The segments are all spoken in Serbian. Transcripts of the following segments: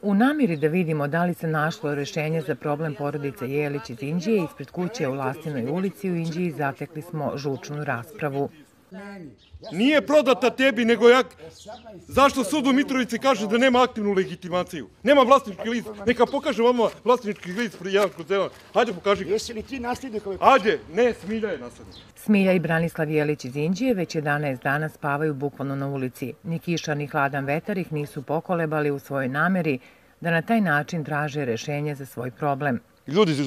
U namjeri da vidimo da li se našlo rješenje za problem porodice Jelić iz Inđije, ispred kuće u Lastinoj ulici u Inđiji zatekli smo žučnu raspravu. Nije prodata tebi, nego zašto sud u Mitrovici kaže da nema aktivnu legitimaciju? Nema vlasnički list. Neka pokaže vama vlasnički list pri jedan kroz jedan. Hajde, pokaži. Jesi li ti naslednik ove kuće? Hajde, ne, Smilja je naslednik. Smilja i Branislav Jelić iz Inđije već 11 dana spavaju bukvalno na ulici. Ni kiša, ni hladan vetar ih nisu pokolebali u svojoj nameri da na taj način traže rješenje za svoj problem. Ljudi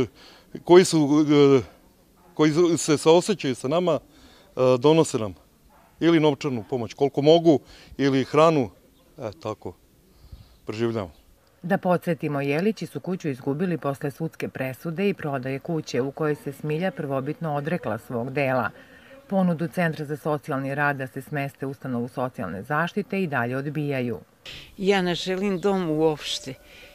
koji se saosećaju sa nama donose nam ili novčanu pomoć koliko mogu ili hranu, tako preživljamo. Da podsjetimo, Jelići su kuću izgubili posle sudske presude i prodaje kuće u kojoj se Smilja prvobitno odrekla svog dela. Ponudu Centra za socijalni rad da se smeste u ustanovu socijalne zaštite i dalje odbijaju. Ja ne želim dom uopšte.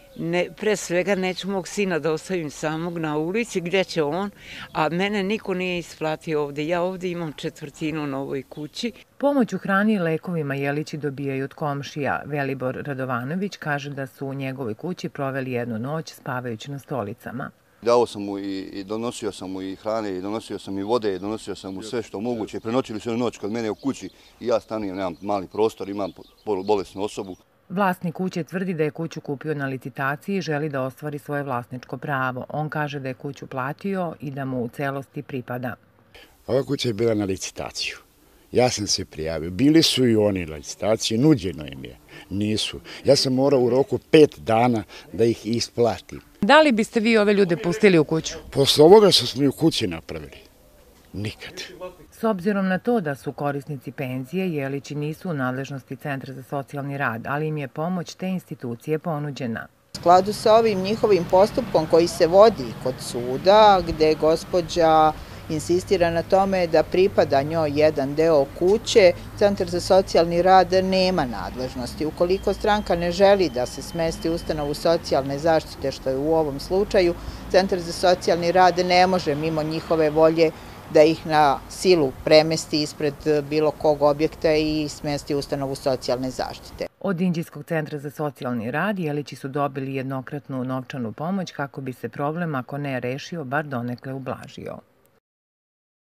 Pre svega neću mog sina da ostavim samog na ulici, gdje će on, a mene niko nije isplatio ovdje. Ja ovdje imam četvrtinu na ovoj kući. Pomoć u hrani i lekovima Jelići dobijaju od komšija. Velibor Radovanović kaže da su u njegovoj kući proveli jednu noć spavajući na stolicama. Dao sam mu i donosio sam mu i hrane, i donosio sam i vode, i donosio sam mu sve što moguće. Prenoćili su noć kod mene u kući i ja stanujem, nemam mali prostor, imam bolesnu osobu. Vlasnik kuće tvrdi da je kuću kupio na licitaciji i želi da ostvari svoje vlasničko pravo. On kaže da je kuću platio i da mu u celosti pripada. Ova kuća je bila na licitaciju. Ja sam se prijavio. Bili su i oni na licitaciji, nuđeno im je. Nisu. Ja sam morao u roku 5 dana da ih isplatim. Da li biste vi ove ljude pustili u kuću? Posle ovoga što smo i u kući napravili. Nikad. S obzirom na to da su korisnici penzije, Jelići nisu u nadležnosti Centra za socijalni rad, ali im je pomoć te institucije ponuđena. U skladu sa ovim njihovim postupkom koji se vodi kod suda, gde gospođa insistira na tome da pripada njoj jedan deo kuće, Centar za socijalni rad nema nadležnosti. Ukoliko stranka ne želi da se smesti u ustanovu socijalne zaštite, što je u ovom slučaju, Centar za socijalni rad ne može mimo njihove volje da ih na silu premesti ispred bilo kog objekta i smesti u ustanovu socijalne zaštite. Od Inđijskog centra za socijalni rad Jelići su dobili jednokratnu novčanu pomoć kako bi se problem, ako ne rešio, bar donekle ublažio.